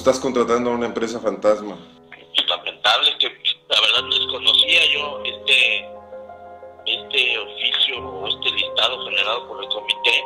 estás contratando a una empresa fantasma. Lamentable que la verdad desconocía yo este oficio o este listado generado por el comité.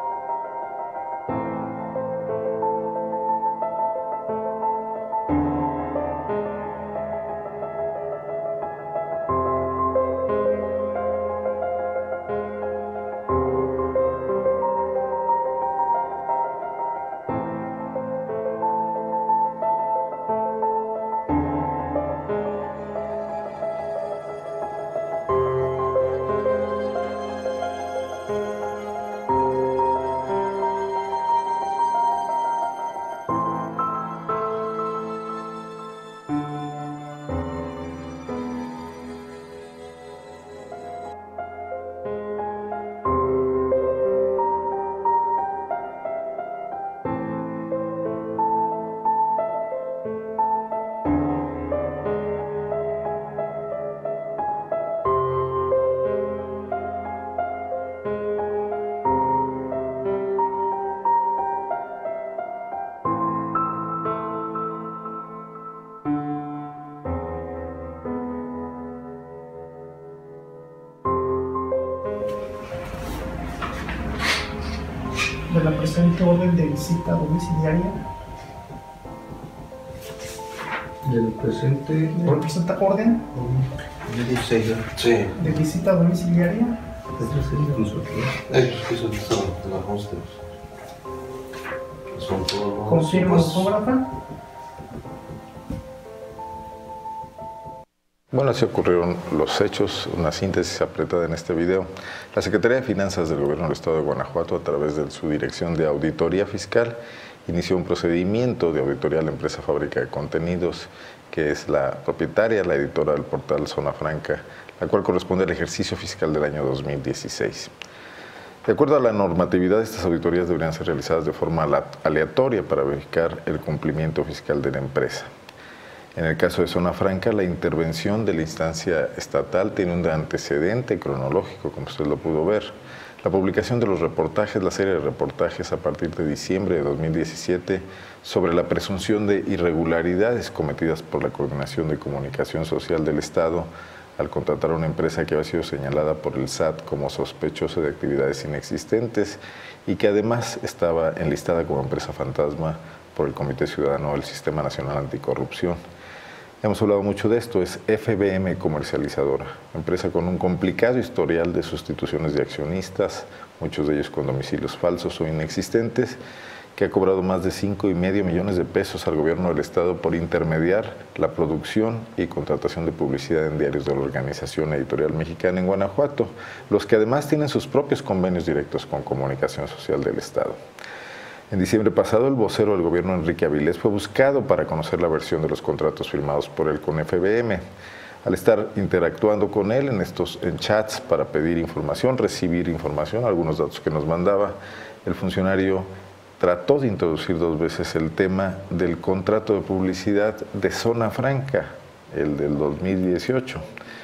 De la presente orden de visita domiciliaria. De la presente orden sí. de visita domiciliaria. Confirma autógrafa. Bueno, así ocurrieron los hechos, una síntesis apretada en este video. La Secretaría de Finanzas del Gobierno del Estado de Guanajuato, a través de su Dirección de Auditoría Fiscal, inició un procedimiento de auditoría a la empresa Fábrica de Contenidos, que es la propietaria, la editora del portal Zona Franca, la cual corresponde al ejercicio fiscal del año 2016. De acuerdo a la normatividad, estas auditorías deberían ser realizadas de forma aleatoria para verificar el cumplimiento fiscal de la empresa. En el caso de Zona Franca, la intervención de la instancia estatal tiene un antecedente cronológico, como usted lo pudo ver. La publicación de los reportajes, la serie de reportajes a partir de diciembre de 2017 sobre la presunción de irregularidades cometidas por la Coordinación de Comunicación Social del Estado al contratar a una empresa que había sido señalada por el SAT como sospechosa de actividades inexistentes y que además estaba enlistada como empresa fantasma por el Comité Ciudadano del Sistema Nacional Anticorrupción. Hemos hablado mucho de esto, es FBM Comercializadora, empresa con un complicado historial de sustituciones de accionistas, muchos de ellos con domicilios falsos o inexistentes, que ha cobrado más de 5,5 millones de pesos al gobierno del Estado por intermediar la producción y contratación de publicidad en diarios de la Organización Editorial Mexicana en Guanajuato, los que además tienen sus propios convenios directos con Comunicación Social del Estado. En diciembre pasado, el vocero del gobierno, Enrique Avilés, fue buscado para conocer la versión de los contratos firmados por él con FBM. Al estar interactuando con él en chats para pedir información, recibir información, algunos datos que nos mandaba, el funcionario trató de introducir 2 veces el tema del contrato de publicidad de Zona Franca, el del 2018.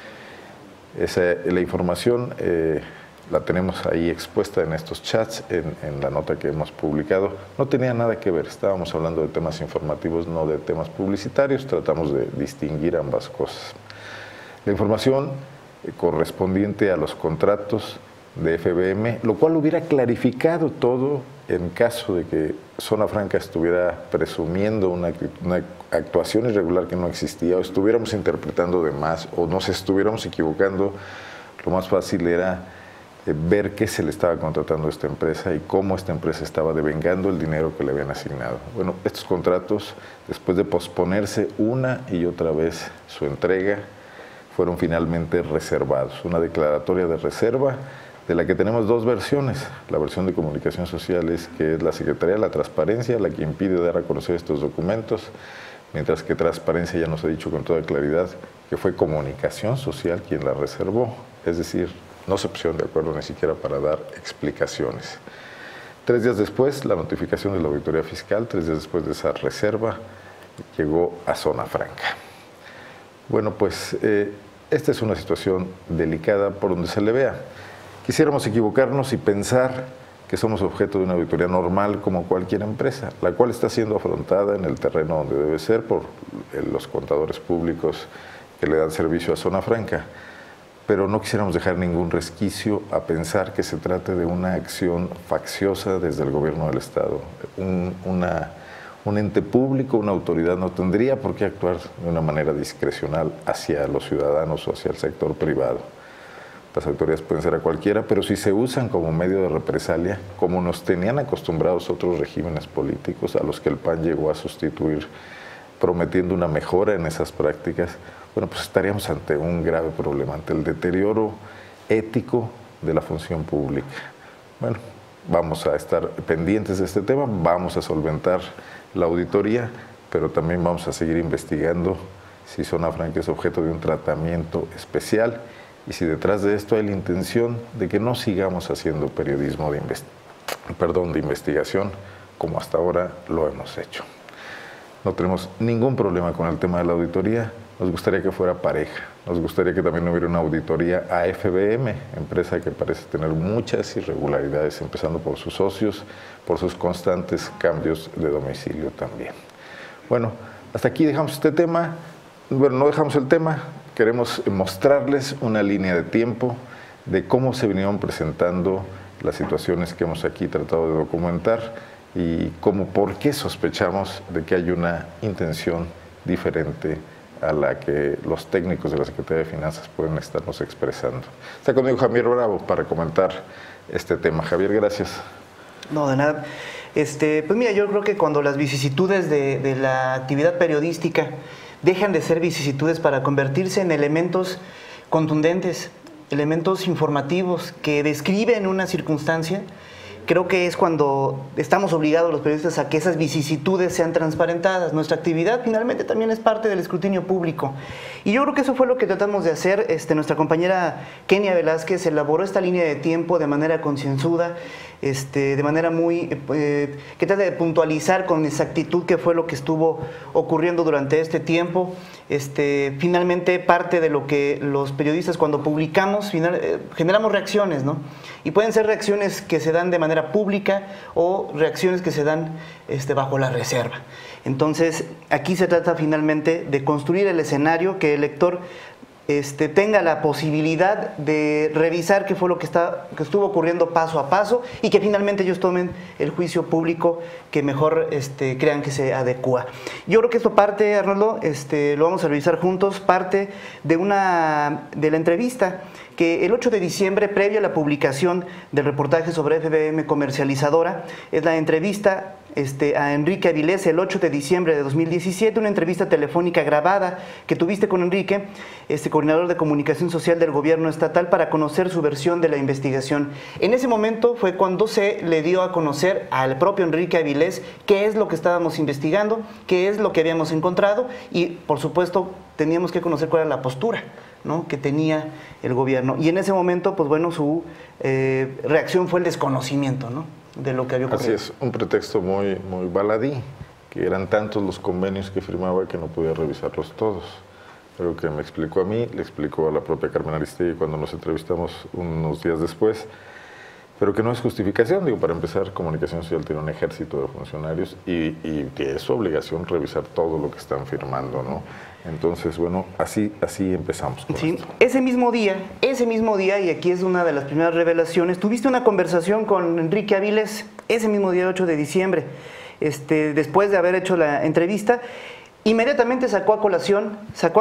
La información la tenemos ahí expuesta en estos chats, en la nota que hemos publicado. No tenía nada que ver, estábamos hablando de temas informativos, no de temas publicitarios, tratamos de distinguir ambas cosas. La información correspondiente a los contratos de FBM, lo cual hubiera clarificado todo en caso de que Zona Franca estuviera presumiendo una actuación irregular que no existía, o estuviéramos interpretando de más, o nos estuviéramos equivocando. Lo más fácil era ver qué se le estaba contratando a esta empresa y cómo esta empresa estaba devengando el dinero que le habían asignado. Bueno, estos contratos, después de posponerse una y otra vez su entrega, fueron finalmente reservados. Una declaratoria de reserva de la que tenemos 2 versiones. La versión de Comunicación Social es que es la Secretaría de la Transparencia la que impide dar a conocer estos documentos, mientras que Transparencia ya nos ha dicho con toda claridad que fue Comunicación Social quien la reservó. Es decir, no se pusieron de acuerdo ni siquiera para dar explicaciones. 3 días después, la notificación de la auditoría fiscal, 3 días después de esa reserva, llegó a Zona Franca. Bueno, pues esta es una situación delicada por donde se le vea. Quisiéramos equivocarnos y pensar que somos objeto de una auditoría normal como cualquier empresa, la cual está siendo afrontada en el terreno donde debe ser por los contadores públicos que le dan servicio a Zona Franca. Pero no quisiéramos dejar ningún resquicio a pensar que se trate de una acción facciosa desde el gobierno del Estado. Un ente público, una autoridad no tendría por qué actuar de una manera discrecional hacia los ciudadanos o hacia el sector privado. Las autoridades pueden ser a cualquiera, pero si se usan como medio de represalia, como nos tenían acostumbrados otros regímenes políticos a los que el PAN llegó a sustituir, prometiendo una mejora en esas prácticas, bueno, pues estaríamos ante un grave problema, ante el deterioro ético de la función pública. Bueno, vamos a estar pendientes de este tema, vamos a solventar la auditoría, pero también vamos a seguir investigando si Zona Franca es objeto de un tratamiento especial y si detrás de esto hay la intención de que no sigamos haciendo periodismo de investigación como hasta ahora lo hemos hecho. No tenemos ningún problema con el tema de la auditoría, nos gustaría que fuera pareja, nos gustaría que también hubiera una auditoría a FBM, empresa que parece tener muchas irregularidades, empezando por sus socios, por sus constantes cambios de domicilio también. Bueno, hasta aquí dejamos este tema. Bueno, no dejamos el tema, queremos mostrarles una línea de tiempo de cómo se vinieron presentando las situaciones que hemos aquí tratado de documentar y por qué sospechamos de que hay una intención diferente a la que los técnicos de la Secretaría de Finanzas pueden estarnos expresando. Está conmigo Javier Bravo para comentar este tema. Javier, gracias. No, de nada. Pues mira, yo creo que cuando las vicisitudes de la actividad periodística dejan de ser vicisitudes para convertirse en elementos contundentes, elementos informativos que describen una circunstancia, creo que es cuando estamos obligados los periodistas a que esas vicisitudes sean transparentadas. Nuestra actividad finalmente también es parte del escrutinio público. Y yo creo que eso fue lo que tratamos de hacer. Nuestra compañera Kenia Velázquez elaboró esta línea de tiempo de manera concienzuda, de manera muy que trata de puntualizar con exactitud qué fue lo que estuvo ocurriendo durante este tiempo. Finalmente parte de lo que los periodistas cuando publicamos generamos reacciones, ¿no? Y pueden ser reacciones que se dan de manera pública o reacciones que se dan bajo la reserva. Entonces aquí se trata finalmente de construir el escenario, que el lector tenga la posibilidad de revisar qué fue lo que estuvo ocurriendo paso a paso y que finalmente ellos tomen el juicio público que mejor crean que se adecua. Yo creo que esto parte, Arnoldo, lo vamos a revisar juntos, parte de la entrevista que el 8 de diciembre, previo a la publicación del reportaje sobre FBM Comercializadora, es la entrevista a Enrique Avilés el 8 de diciembre de 2017, una entrevista telefónica grabada que tuviste con Enrique, coordinador de comunicación social del gobierno estatal, para conocer su versión de la investigación. En ese momento fue cuando se le dio a conocer al propio Enrique Avilés qué es lo que estábamos investigando, qué es lo que habíamos encontrado y, por supuesto, teníamos que conocer cuál era la postura, ¿no?, que tenía el gobierno. Y en ese momento, pues bueno, su reacción fue el desconocimiento, ¿no?, de lo que había ocurrido. Así es, un pretexto muy baladí, que eran tantos los convenios que firmaba que no podía revisarlos todos. Pero que me explicó a mí, le explicó a la propia Carmen Aristegui cuando nos entrevistamos unos días después, pero que no es justificación. Digo, para empezar, Comunicación Social tiene un ejército de funcionarios y que es su obligación revisar todo lo que están firmando, ¿no? Entonces, bueno, así empezamos con esto. Ese mismo día, y aquí es una de las primeras revelaciones, tuviste una conversación con Enrique Avilés, ese mismo día, 8 de diciembre, después de haber hecho la entrevista, inmediatamente sacó a colación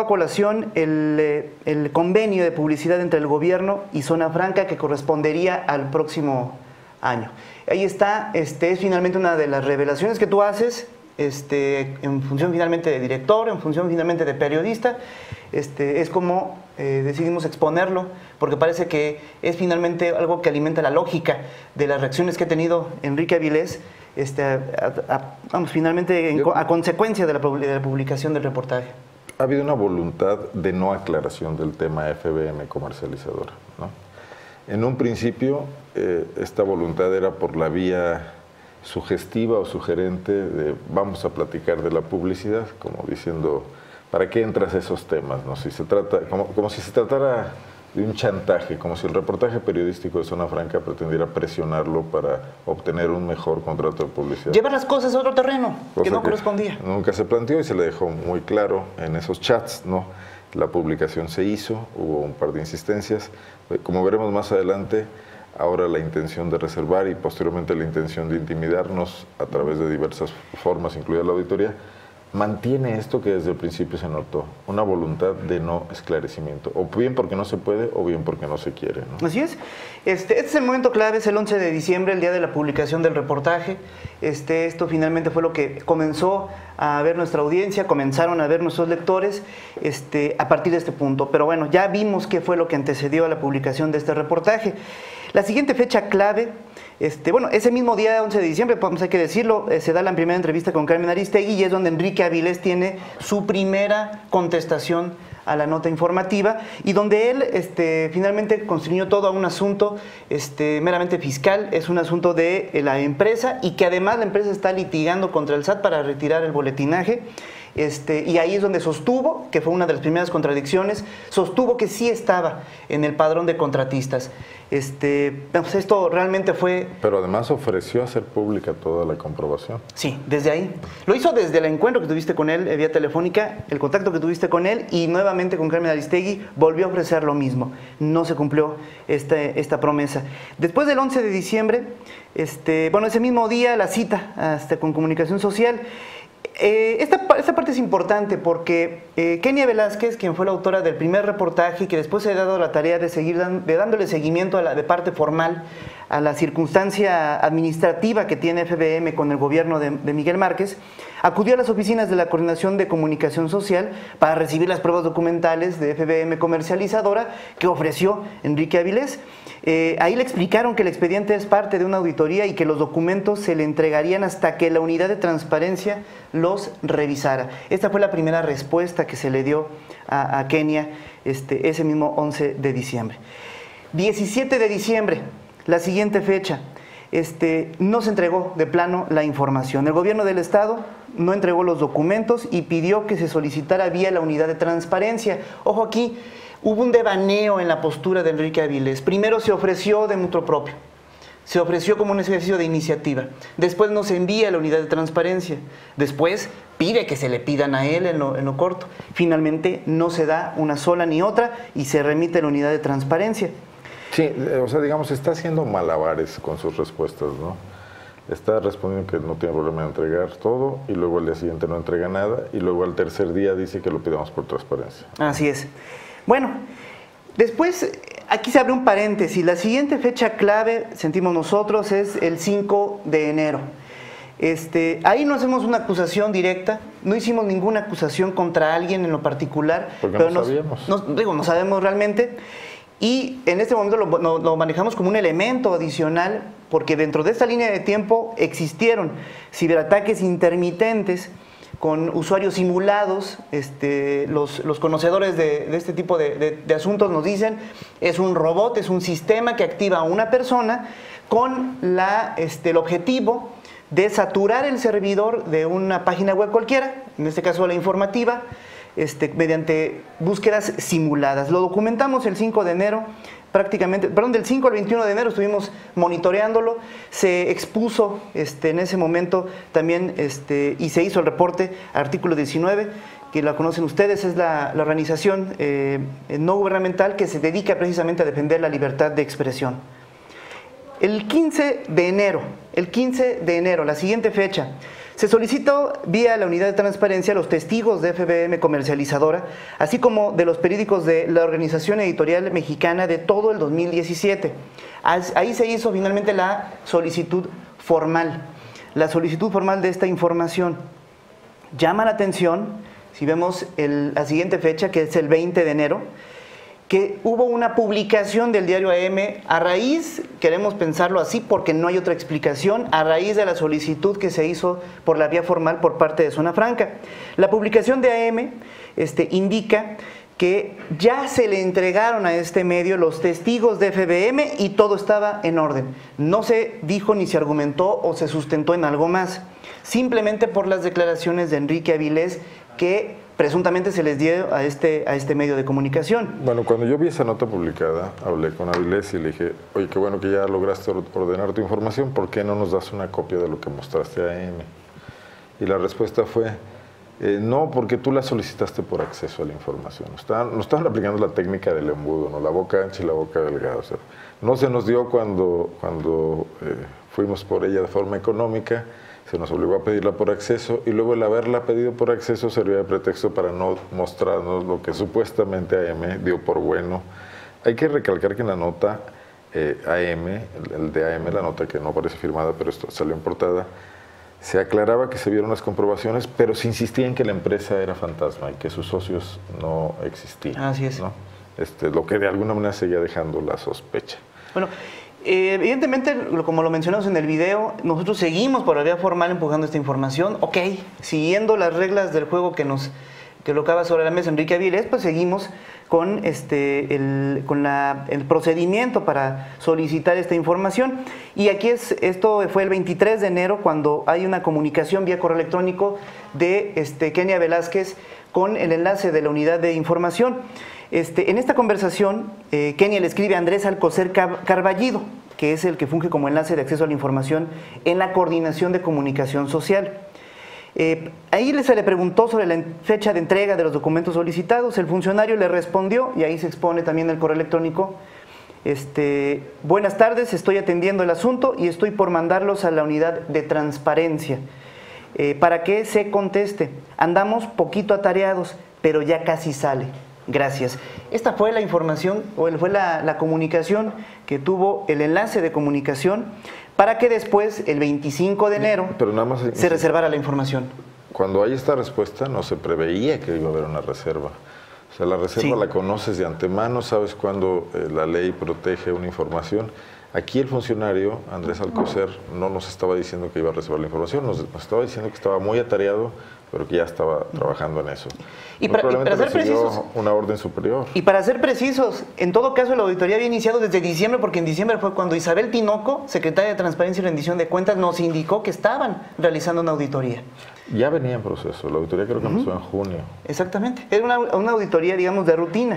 el convenio de publicidad entre el gobierno y Zona Franca que correspondería al próximo año. Ahí está, es finalmente una de las revelaciones que tú haces, en función finalmente de director, en función finalmente de periodista. Es como decidimos exponerlo, porque parece que es finalmente algo que alimenta la lógica de las reacciones que ha tenido Enrique Avilés, finalmente a consecuencia de la publicación del reportaje. Ha habido una voluntad de no aclaración del tema FBM Comercializadora, ¿no? En un principio, esta voluntad era por la vía sugestiva o sugerente de vamos a platicar de la publicidad, como diciendo, ¿para qué entras a esos temas? ¿No? Si se trata, como si se tratara de un chantaje, como si el reportaje periodístico de Zona Franca pretendiera presionarlo para obtener un mejor contrato de publicidad. Llevar las cosas a otro terreno Cosa que no correspondía. Nunca se planteó y se le dejó muy claro en esos chats, ¿no? La publicación se hizo, hubo un par de insistencias. Como veremos más adelante, ahora la intención de reservar y posteriormente la intención de intimidarnos a través de diversas formas, incluida la auditoría, mantiene esto que desde el principio se notó, una voluntad de no esclarecimiento, o bien porque no se puede o bien porque no se quiere, ¿no? Así es. Este es el momento clave, es el 11 de diciembre, el día de la publicación del reportaje. Esto finalmente fue lo que comenzó a ver nuestra audiencia, comenzaron a ver nuestros lectores a partir de este punto. Pero bueno, ya vimos qué fue lo que antecedió a la publicación de este reportaje. La siguiente fecha clave, bueno, ese mismo día, 11 de diciembre, pues hay que decirlo, se da la primera entrevista con Carmen Aristegui y es donde Enrique Avilés tiene su primera contestación a la nota informativa y donde él finalmente construyó todo a un asunto meramente fiscal, es un asunto de la empresa y que además la empresa está litigando contra el SAT para retirar el boletinaje. Y ahí es donde sostuvo, que fue una de las primeras contradicciones, sostuvo que sí estaba en el padrón de contratistas. Pues esto realmente fue... Pero además ofreció hacer pública toda la comprobación. Sí, desde ahí. Lo hizo desde el encuentro que tuviste con él vía telefónica, el contacto que tuviste con él y nuevamente con Carmen Aristegui volvió a ofrecer lo mismo. No se cumplió esta promesa. Después del 11 de diciembre, bueno, ese mismo día la cita con Comunicación Social. Esta parte es importante porque Kenia Velázquez, quien fue la autora del primer reportaje y que después se ha dado la tarea de seguir dándole seguimiento de parte formal a la circunstancia administrativa que tiene FBM con el gobierno de Miguel Márquez, acudió a las oficinas de la Coordinación de Comunicación Social para recibir las pruebas documentales de FBM comercializadora que ofreció Enrique Avilés. Ahí le explicaron que el expediente es parte de una auditoría y que los documentos se le entregarían hasta que la unidad de transparencia los revisara. Esta fue la primera respuesta que se le dio a Kenia ese mismo 11 de diciembre. 17 de diciembre, la siguiente fecha, no se entregó de plano la información. El gobierno del estado no entregó los documentos y pidió que se solicitara vía la unidad de transparencia. Ojo aquí, hubo un devaneo en la postura de Enrique Avilés. Primero se ofreció de mutuo propio, se ofreció como un ejercicio de iniciativa. Después nos envía a la unidad de transparencia. Después pide que se le pidan a él en lo corto. Finalmente no se da una sola ni otra y se remite a la unidad de transparencia. Sí, o sea, digamos, está haciendo malabares con sus respuestas, ¿no? Está respondiendo que no tiene problema en entregar todo y luego al día siguiente no entrega nada y luego al tercer día dice que lo pidamos por transparencia. Así es. Bueno, después aquí se abre un paréntesis. La siguiente fecha clave, sentimos nosotros, es el 5 de enero. Ahí no hacemos una acusación directa, no hicimos ninguna acusación contra alguien en lo particular. Porque pero no sabíamos. No sabemos realmente. Y en este momento lo manejamos como un elemento adicional porque dentro de esta línea de tiempo existieron ciberataques intermitentes con usuarios simulados. Los conocedores de este tipo de asuntos nos dicen es un robot, es un sistema que activa a una persona con el objetivo de saturar el servidor de una página web cualquiera, en este caso la informativa, mediante búsquedas simuladas. Lo documentamos el 5 de enero, del 5 al 21 de enero estuvimos monitoreándolo, se expuso en ese momento también y se hizo el reporte artículo 19, que la conocen ustedes, es la organización no gubernamental que se dedica precisamente a defender la libertad de expresión. El 15 de enero, la siguiente fecha, se solicitó vía la unidad de transparencia los testigos de FBM comercializadora, así como de los periódicos de la Organización Editorial Mexicana de todo el 2017. Ahí se hizo finalmente la solicitud formal de esta información. Llama la atención, si vemos la siguiente fecha, que es el 20 de enero, que hubo una publicación del diario AM a raíz, queremos pensarlo así porque no hay otra explicación, a raíz de la solicitud que se hizo por la vía formal por parte de Zona Franca. La publicación de AM indica que ya se le entregaron a este medio los testigos de FBM y todo estaba en orden. No se dijo ni se argumentó o se sustentó en algo más, simplemente por las declaraciones de Enrique Avilés que presuntamente se les dio a este medio de comunicación. Bueno, cuando yo vi esa nota publicada, hablé con Avilés y le dije, oye, qué bueno que ya lograste ordenar tu información, ¿por qué no nos das una copia de lo que mostraste a AM? Y la respuesta fue, no, porque tú la solicitaste por acceso a la información. Nos estaban aplicando la técnica del embudo, ¿no? La boca ancha y la boca delgada. O sea, no se nos dio cuando fuimos por ella de forma económica, se nos obligó a pedirla por acceso, y luego el haberla pedido por acceso servía de pretexto para no mostrarnos lo que supuestamente AM dio por bueno. Hay que recalcar que en la nota AM, el de AM, la nota que no parece firmada, pero esto salió en portada, se aclaraba que se vieron las comprobaciones, pero se insistía en que la empresa era fantasma y que sus socios no existían. Así es. ¿No? Lo que de alguna manera seguía dejando la sospecha. Bueno, evidentemente, como lo mencionamos en el video, nosotros seguimos por la vía formal empujando esta información. Ok, siguiendo las reglas del juego que lo acaba sobre la mesa Enrique Avilés, pues seguimos con el procedimiento para solicitar esta información. Y aquí esto fue el 23 de enero cuando hay una comunicación vía correo electrónico de Kenia Velázquez con el enlace de la unidad de información. En esta conversación, Kenia le escribe a Andrés Alcocer Carballido, que es el que funge como enlace de acceso a la información en la Coordinación de Comunicación Social. Ahí se le preguntó sobre la fecha de entrega de los documentos solicitados. El funcionario le respondió, y ahí se expone también el correo electrónico: buenas tardes, estoy atendiendo el asunto y estoy por mandarlos a la unidad de transparencia para que se conteste. Andamos poquito atareados, pero ya casi sale. Gracias. Esta fue la información, o fue la comunicación que tuvo el enlace de comunicación para que después, el 25 de enero, pero nada más, se reservara la información. Cuando hay esta respuesta, no se preveía que iba a haber una reserva. O sea, la reserva la conoces de antemano, sabes cuándo la ley protege una información. Aquí el funcionario, Andrés Alcocer, no nos estaba diciendo que iba a reservar la información, nos estaba diciendo que estaba muy atareado, pero que ya estaba trabajando en eso. Y para ser precisos, una orden superior. Y para ser precisos, en todo caso la auditoría había iniciado desde diciembre, porque en diciembre fue cuando Isabel Tinoco, secretaria de Transparencia y Rendición de Cuentas, nos indicó que estaban realizando una auditoría. Ya venía en proceso, la auditoría creo que empezó en junio. Exactamente, era una auditoría, digamos, de rutina,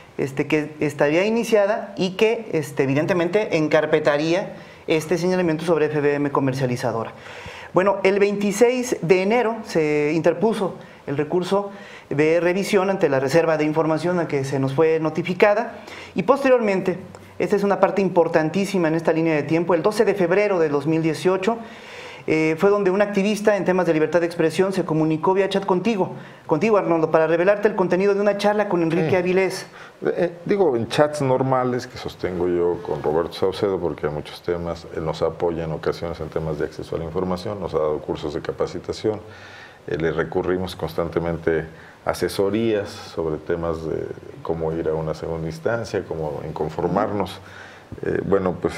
que estaría iniciada y que evidentemente encarpetaría este señalamiento sobre FBM comercializadora. Bueno, el 26 de enero se interpuso el recurso de revisión ante la reserva de información a que se nos fue notificada, y posteriormente, esta es una parte importantísima en esta línea de tiempo, el 12 de febrero de 2018, fue donde un activista en temas de libertad de expresión se comunicó vía chat contigo, Arnoldo, para revelarte el contenido de una charla con Enrique Avilés. Digo, en chats normales que sostengo yo con Roberto Saucedo, porque hay muchos temas, él nos apoya en ocasiones en temas de acceso a la información, nos ha dado cursos de capacitación, le recurrimos constantemente a asesorías sobre temas de cómo ir a una segunda instancia, cómo inconformarnos. Bueno, pues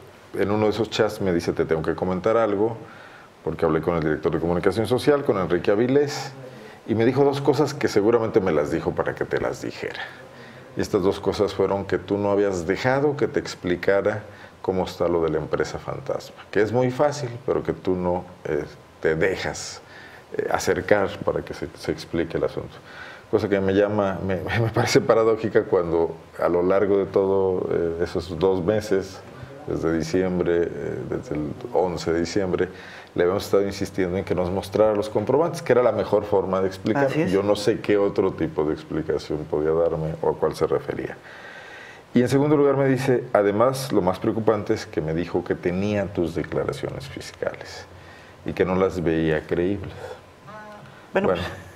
en uno de esos chats me dice, te tengo que comentar algo, porque hablé con el director de comunicación social, con Enrique Avilés, y me dijo dos cosas que seguramente me las dijo para que te las dijera. Y estas dos cosas fueron que tú no habías dejado que te explicara cómo está lo de la empresa fantasma, que es muy fácil, pero que tú no te dejas acercar para que se explique el asunto. Cosa que me parece paradójica cuando a lo largo de todos esos 2 meses, desde diciembre, desde el 11 de diciembre, le habíamos estado insistiendo en que nos mostrara los comprobantes, que era la mejor forma de explicar. Yo no sé qué otro tipo de explicación podía darme o a cuál se refería. Y en segundo lugar me dice, además, lo más preocupante es que me dijo que tenía tus declaraciones fiscales y que no las veía creíbles. Bueno,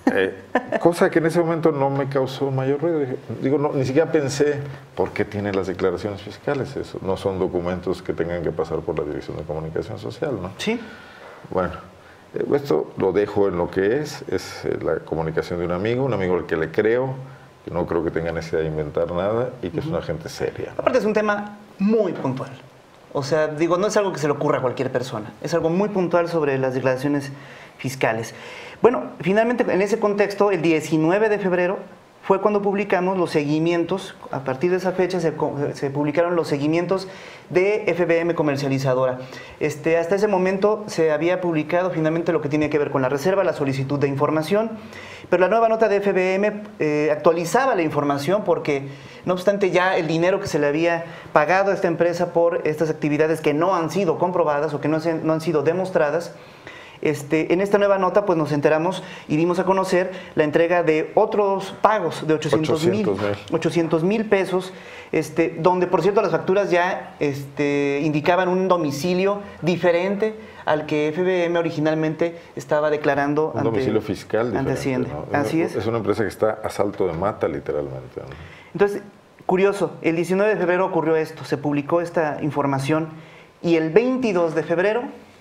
cosa que en ese momento no me causó mayor ruido. Digo, no, ni siquiera pensé por qué tiene las declaraciones fiscales. Eso no son documentos que tengan que pasar por la Dirección de Comunicación Social, ¿no? Sí. Bueno, esto lo dejo en lo que es la comunicación de un amigo al que le creo, que no creo que tenga necesidad de inventar nada y que es una gente seria, ¿no? Aparte es un tema muy puntual. O sea, digo, no es algo que se le ocurra a cualquier persona. Es algo muy puntual sobre las declaraciones fiscales. Bueno, finalmente en ese contexto, el 19 de febrero fue cuando publicamos los seguimientos. A partir de esa fecha se publicaron los seguimientos de FBM Comercializadora. Hasta ese momento se había publicado finalmente lo que tiene que ver con la reserva, la solicitud de información, pero la nueva nota de FBM actualizaba la información porque, no obstante, ya el dinero que se le había pagado a esta empresa por estas actividades que no han sido comprobadas o que no han sido demostradas, en esta nueva nota pues nos enteramos y dimos a conocer la entrega de otros pagos de 800,000 pesos, donde por cierto las facturas ya indicaban un domicilio diferente al que FBM originalmente estaba declarando un domicilio fiscal ante Hacienda. ¿no? Así es. Es una empresa que está a salto de mata literalmente, ¿no? Entonces, curioso, el 19 de febrero ocurrió esto, se publicó esta información y el 22 de febrero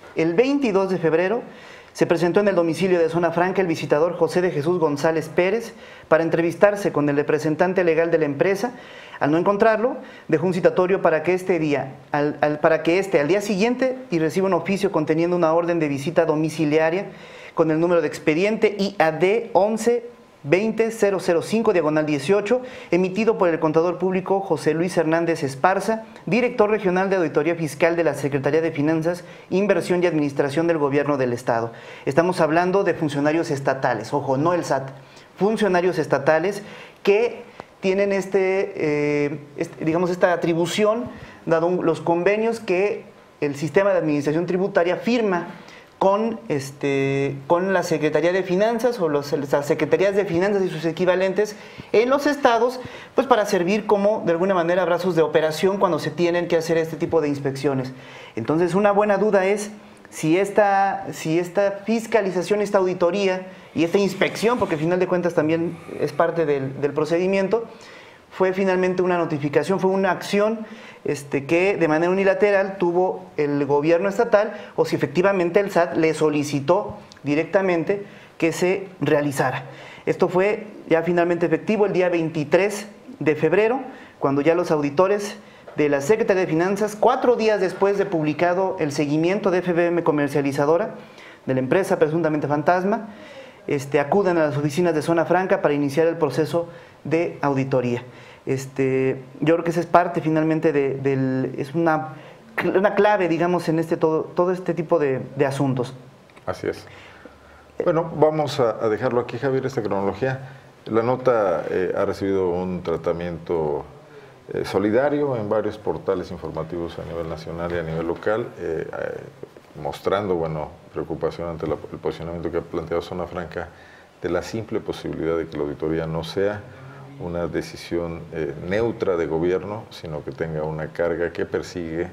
se presentó en el domicilio de Zona Franca el visitador José de Jesús González Pérez para entrevistarse con el representante legal de la empresa. Al no encontrarlo, dejó un citatorio para que al día siguiente y reciba un oficio conteniendo una orden de visita domiciliaria con el número de expediente IAD 11-20-005-18, emitido por el contador público José Luis Hernández Esparza, director regional de Auditoría Fiscal de la Secretaría de Finanzas, Inversión y Administración del Gobierno del Estado. Estamos hablando de funcionarios estatales, ojo, no el SAT, funcionarios estatales que tienen esta atribución, dado los convenios que el sistema de administración tributaria firma con la Secretaría de Finanzas o las Secretarías de Finanzas y sus equivalentes en los estados, pues para servir como, de alguna manera, brazos de operación cuando se tienen que hacer este tipo de inspecciones. Entonces, una buena duda es si esta fiscalización, esta auditoría y esta inspección, porque al final de cuentas también es parte del procedimiento, fue finalmente una notificación, fue una acción que de manera unilateral tuvo el gobierno estatal, o si efectivamente el SAT le solicitó directamente que se realizara. Esto fue ya finalmente efectivo el día 23 de febrero, cuando ya los auditores de la Secretaría de Finanzas, 4 días después de publicado el seguimiento de FBM Comercializadora, de la empresa presuntamente fantasma, acuden a las oficinas de Zona Franca para iniciar el proceso de auditoría. Yo creo que esa es parte finalmente es una clave, digamos, en todo este tipo de asuntos. Así es. Bueno, vamos a dejarlo aquí, Javier, esta cronología. La nota ha recibido un tratamiento solidario en varios portales informativos a nivel nacional y a nivel local, mostrando, preocupación ante el posicionamiento que ha planteado Zona Franca de la simple posibilidad de que la auditoría no sea una decisión neutra de gobierno, sino que tenga una carga que persigue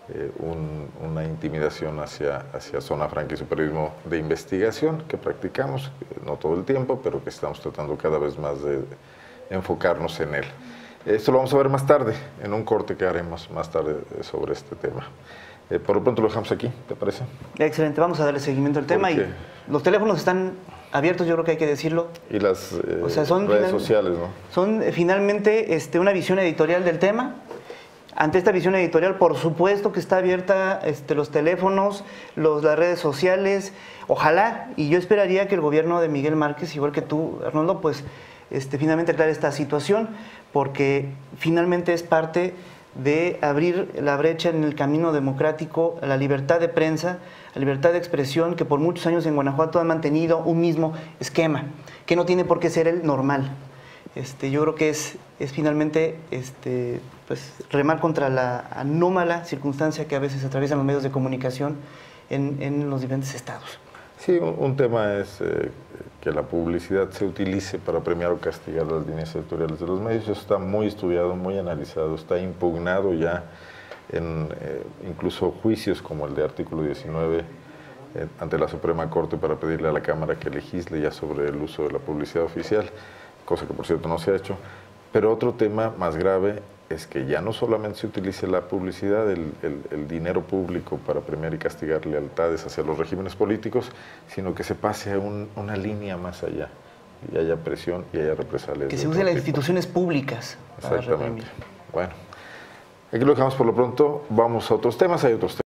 una intimidación hacia Zona Franca y su periodismo de investigación que practicamos, no todo el tiempo, pero que estamos tratando cada vez más de enfocarnos en él. Esto lo vamos a ver más tarde, en un corte que haremos más tarde sobre este tema. Por lo pronto lo dejamos aquí, ¿te parece? Excelente, vamos a darle seguimiento al tema y los teléfonos están abiertos, yo creo que hay que decirlo. Y las redes sociales, ¿no? Son finalmente una visión editorial del tema. Ante esta visión editorial, por supuesto que está abierta los teléfonos, las redes sociales. Ojalá, y yo esperaría que el gobierno de Miguel Márquez, igual que tú, Arnoldo, pues finalmente aclare esta situación, porque finalmente es parte de abrir la brecha en el camino democrático a la libertad de prensa, a la libertad de expresión, que por muchos años en Guanajuato han mantenido un mismo esquema, que no tiene por qué ser el normal. Yo creo que es finalmente pues, remar contra la anómala circunstancia que a veces atraviesan los medios de comunicación en los diferentes estados. Sí, un tema es que la publicidad se utilice para premiar o castigar las líneas editoriales de los medios. Eso está muy estudiado, muy analizado, está impugnado ya en incluso juicios como el de artículo 19 ante la Suprema Corte para pedirle a la Cámara que legisle ya sobre el uso de la publicidad oficial, cosa que por cierto no se ha hecho. Pero otro tema más grave es que ya no solamente se utilice la publicidad, el dinero público para premiar y castigar lealtades hacia los regímenes políticos, sino que se pase a una línea más allá y haya presión y haya represalias. Que se use las instituciones públicas. Exactamente. Bueno, aquí lo dejamos por lo pronto. Vamos a otros temas. Hay otros temas.